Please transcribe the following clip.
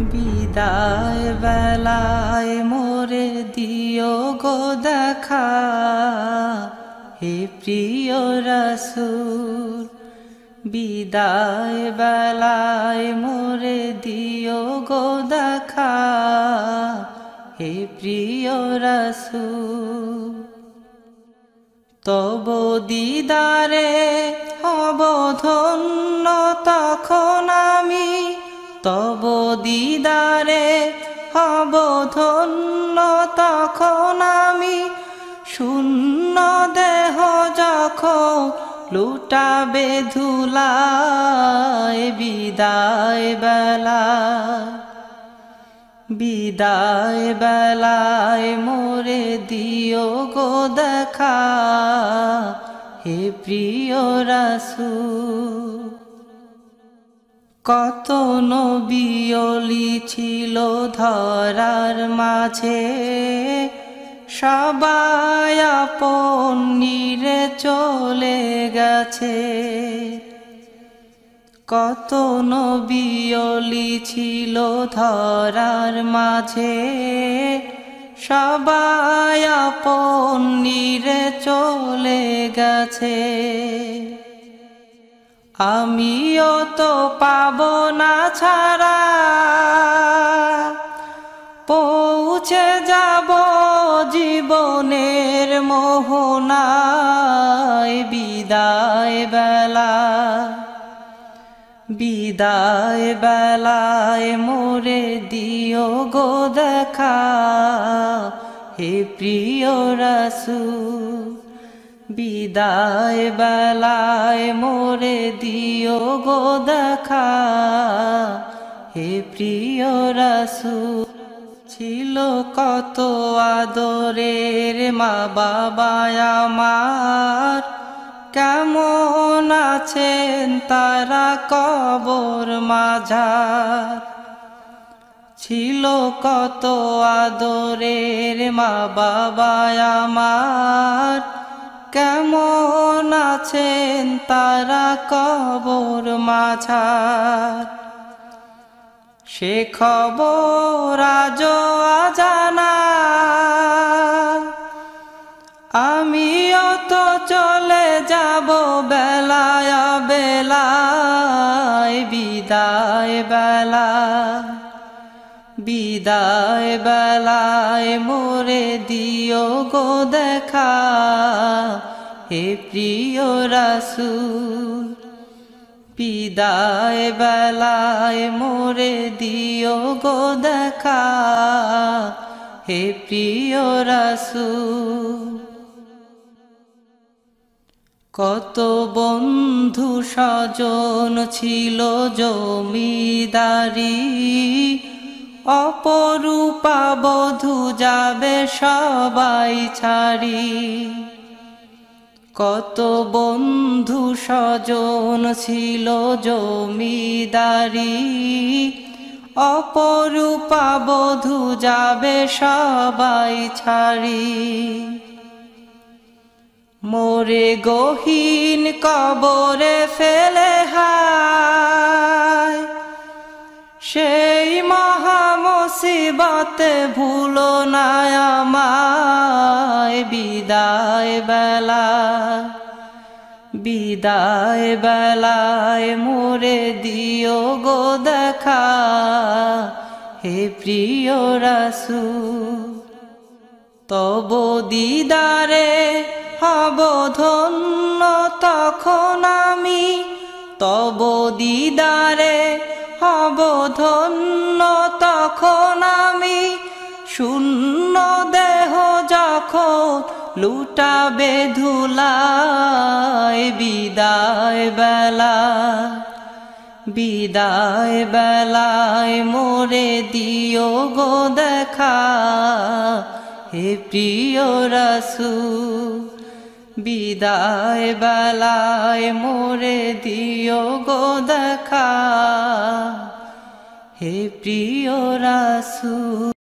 বিদায় বেলায় মোরে দিও গো দেখা, হে প্রিয় রাসূল। বিদায় বেলায় মোরে দিও গো দেখা, হে প্রিয় রাসূল। তব দিদারে হব ধন্য তখন আমি, তব দিদারে হব ধন্য তখন আমি। শূন্য দেহ যখন লুটাবে ধুলায়, বিদায় বেলায়, বিদায় বেলায় মোরে দিও গো দেখা, হে প্রিয় রাসূল। কত নবী ওলি ছিল ধরার মাঝে, সবাই আপন নিরে চলে গেছে। কত নবী ওলি ছিল ধরার মাঝে, সবাই আপন নিরে চলে গেছে। আমিও তো পাবো না ছাড়া, পৌঁছে যাব জীবনের মোহনায়। বিদায় বেলায়, বিদায় বেলায় মোরে দিও গো দেখা, হে প্রিয় রাসূল। বিদায় বেলায় মোরে দিও গো দেখা, হে প্রিয় রাসূল। ছিল কত আদরের মা বাবা আমার, কেমন আছেন তারা কবর মাঝার। ছিল কত আদরের মা বাবা আমার, কেমন আছেন তারা কবর মাঝার। সে খবর আজও অজানা, আমিও তো চলে যাব বেলায় বেলায়। বিদায় বেলায়, বিদায় বেলায় মোরে দিও গো দেখা, হে প্রিয় রাসূল। বিদায় বেলায় মোরে দিও গো দেখা, হে প্রিয় রাসূল। কত বন্ধু স্বজন ছিল জমিদারি, অপরূপা বধূ যাবে সবাই ছাড়ি। কত বন্ধু স্বজন ছিল জমিদারি, অপরূপা বধূ যাবে সবাই ছাড়ি। মোরে গহীন কবরে ফেলে হায়, সেই মহা মুসিবতে ভুলো না আমায়। বিদায় বেলায়, বিদায় বেলায় মোরে দিও গো দেখা, হে প্রিয় রাসূল। তব দিদারে হব ধন্য তখন আমি, তব দিদারে হব ধন্য তখন আমি। শূন্য দেহ যখন লুটাবে ধুলায়, বিদায় বেলায়, বিদায় বেলায় মোরে দিও গো দেখা, হে প্রিয় রাসূল। বিদায় বেলায় মোরে দিও গো দেখা, হে প্রিয় রাসূল।